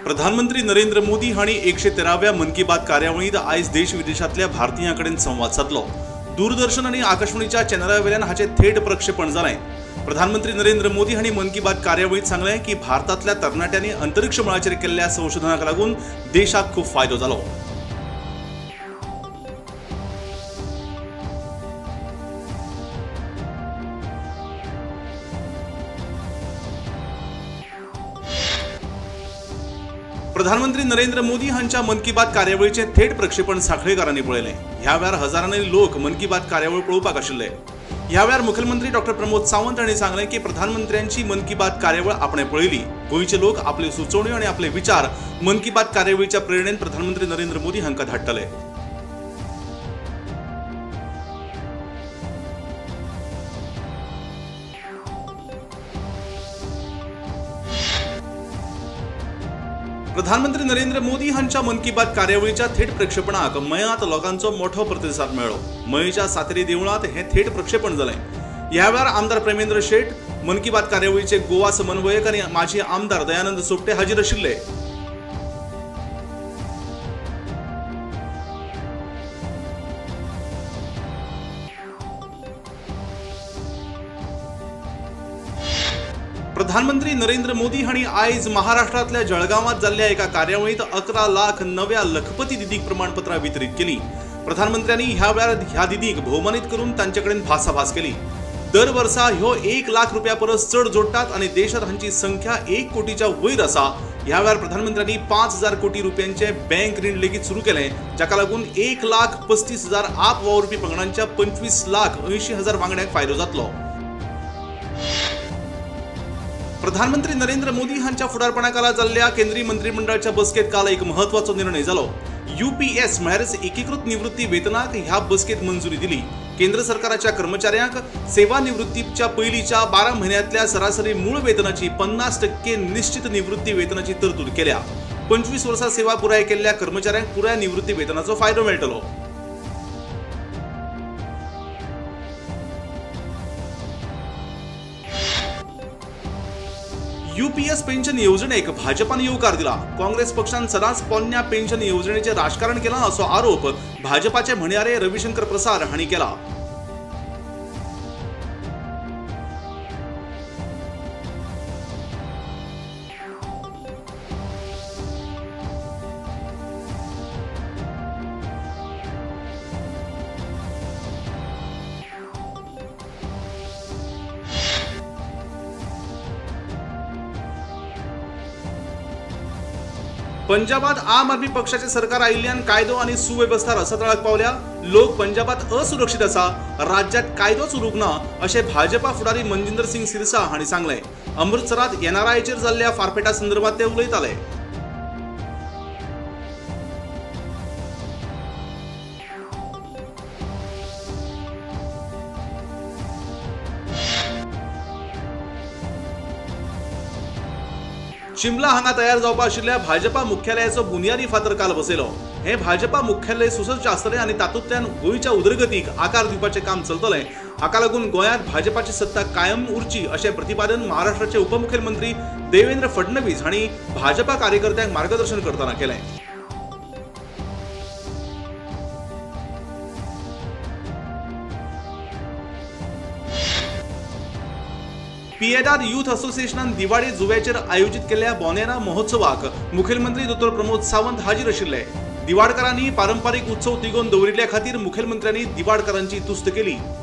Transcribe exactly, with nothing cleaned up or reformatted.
प्रधानमंत्री नरेंद्र मोदी हांणी एकशे तेराव्या मन की बात कार्यावळीत आयज देश विदेशातल्या भारतीयांकडेन संवाद साधलो। दूरदर्शन आणि आकाशवाणीच्या चॅनलांवयल्यान हाचे थेट प्रक्षेपण जालें। प्रधानमंत्री नरेंद्र मोदी हांणी मन की बात कार्यावळीत सांगलें की भारतातल्या तरणाट्यांनी अंतरिक्ष मळाचेर केल्ल्या संशोधनाक लागून देशाक खूब फायदो जालो। प्रधानमंत्री नरेंद्र मोदी हांच्या मन की बात कार्यावळीचे थेट प्रक्षेपण साखळेकारांनी पळयलें। ह्या वेळार हजारांनी लोक मन की बात कार्यावळ पळोवपाक आशिल्ले। ह्या वेळार मुखेलमंत्री डॉक्टर प्रमोद सावंत हांणी सांगलें की प्रधानमंत्र्यांची मन की बात कार्यावळ आपणे पळयली। गोंयचे लोक आपले सुचोवण्यो आनी आपले विचार मन की बात कार्यावळीच्या प्रेरणेन प्रधानमंत्री नरेंद्र मोदी हांकां धाडटले। प्रधानमंत्री नरेंद्र मोदी हांच्या मन की बात कार्यावळीच्या थेट प्रक्षेपणाक मयांत लोकांचो मोठो प्रतिसाद मेळ्ळो। मयेच्या सातेरी देवळांत हे थेट प्रक्षेपण जालें। ह्या वेळार आमदार प्रेमेंद्र शेट, मन की बात कार्यावळीचे गोवा समन्वयक आनी माजी आमदार दयानंद सोपटे हाजीर आशिल्ले। प्रधानमंत्री नरेंद्र मोदी हांणी आयज महाराष्ट्रातल्या जळगावांत जाल्ल्या एका कार्यावळीत अकरा लाख नव्या लखपती दिदीक प्रमाणपत्रां वितरीत केली। प्रधानमंत्र्यांनी ह्या वेळार ह्या दिदीक भोवमानीत करून तांचे कडेन भासाभास केली। दर वर्सा ह्यो एक लाख रुपया परस चड जोडटात आनी देशांत हांची संख्या एक कोटीच्या वयर आसा। ह्या वेळार प्रधानमंत्र्यांनी पांच हजार कोटी रुपयांचे बँक रीण लेगीत सुरू केलें, जाका लागून एक लाख पस्तीस हजार आप वावुरपी पंगडांच्या पंचवीस लाख अंयशी हजार वांगड्यांक फायदो जातलो। प्रधानमंत्री नरेंद्र मोदी हांच्या फुडारपणाखाला जाल्ल्या केंद्रीय मंत्रिमंडळाच्या बसकेत काल एक महत्वाचो निर्णय जालो। यूपीएस म्हळ्यार एकीकृत निवृत्ती वेतनाक ह्या बसकेत मंजुरी दिली। केंद्र सरकाराच्या कर्मचाऱ्यांक सेवा निवृत्तीच्या पयलींच्या बारा म्हयन्यांतल्या सरासरी मूळ वेतनाची पन्नास टक्के निश्चित निवृत्ती वेतनाची तरतूद केल्या। पंचवीस वर्सां सेवा पुराय केल्ल्या कर्मचाऱ्यांक पुराय निवृत्ती वेतनाचो फायदो मेळटलो। यूपीएस पेन्शन येवजणेक भाजपान येवकार दिला। काँग्रेस पक्षान सदांच पोन्न्या पेन्शन येवजणेचेर राजकारण केलां असो आरोप भाजपाचे म्हणयारे रविशंकर प्रसाद हांणी केला। पंजाबात आम आदमी पक्षाचे सरकार आयिल्ल्यान कायदो आनी सुवेवस्था रसातळाक पावल्या। लोक पंजाबात असुरक्षीत आसा, राज्यात कायदोच उरूंक ना अशें भाजपा फुडारी मनजिंदर सिंग सिरसा हांणी सांगलें। अमृतसरात एनआरआयचेर जाल्ल्या फारपेटा संदर्भात ते उलयताले। शिमला हांगा तयार जावपा आशिल्ल्या भाजपा मुख्यालयाचो बुनयादी फातर काल बसयलो। हे भाजपा मुख्यालय सुसज्ज आसतलें आनी तातूंतल्यान गोंयच्या उदरगतीक आकार दिवपाचें काम चलतलें। हाका लागून गोंयांत भाजपाची सत्ता कायम उरची अशें प्रतिपादन महाराष्ट्राचे उपमुख्यमंत्री देवेंद्र फडणवीस हांणी भाजपा कार्यकर्त्यांक मार्गदर्शन करतना केलें। पियेदाद यूथ असोसिएशनान दिवाळी जुव्याचेर आयोजित केल्ल्या बोनेरा महोत्सवाक मुखेलमंत्री डॉक्टर प्रमोद सावंत हाजीर आशिल्ले। दिवाडकारांनी पारंपारीक उत्सव तिगोवन दवरिल्ल्या खातीर मुखेलमंत्र्यांनी दिवाडकारांची तुस्त केली।